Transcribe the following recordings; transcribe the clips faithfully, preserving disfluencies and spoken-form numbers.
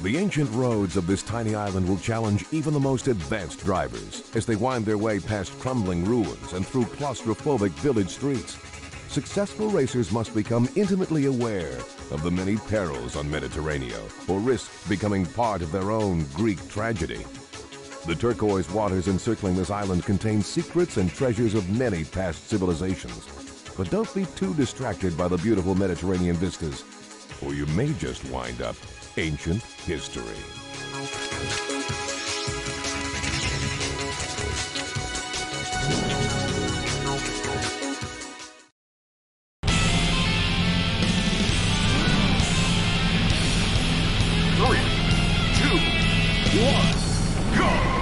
The ancient roads of this tiny island will challenge even the most advanced drivers as they wind their way past crumbling ruins and through claustrophobic village streets. Successful racers must become intimately aware of the many perils on Mediterranean or risk becoming part of their own Greek tragedy. The turquoise waters encircling this island contain secrets and treasures of many past civilizations. But don't be too distracted by the beautiful Mediterranean vistas, or you may just wind up ancient history. Three, two, one, go!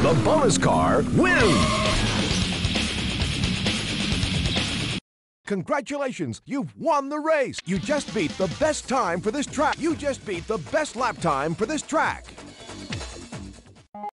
the bonus car wins! Congratulations, you've won the race. You just beat the best time for this track. You just beat the best lap time for this track.